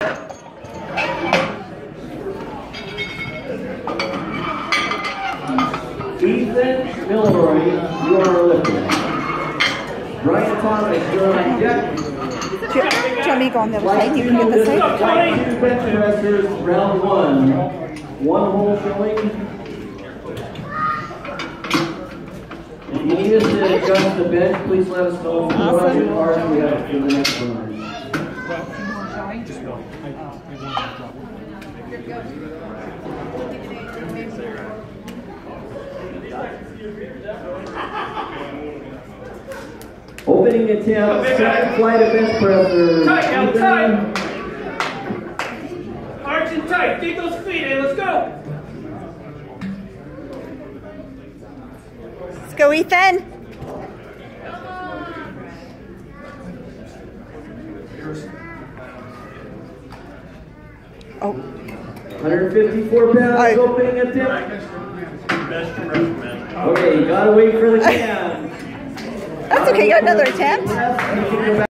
Ethan Milroy, you are lifting. Brian Thomas, you're on deck. Do you want me to go on the other side? You can get this side. Flight 2 bench pressers, round 1. 1 hole showing. If you need us to adjust the bench, please let us know. Awesome. We have it for the next one. Opening attempt, second flight of bench pressers. Tight, now tight. Arch and tight. Dig those feet in. Let's go. Let's go, Ethan. Oh. 154 pounds, opening attempt. Okay, you gotta wait for the can. That's okay, you got another attempt.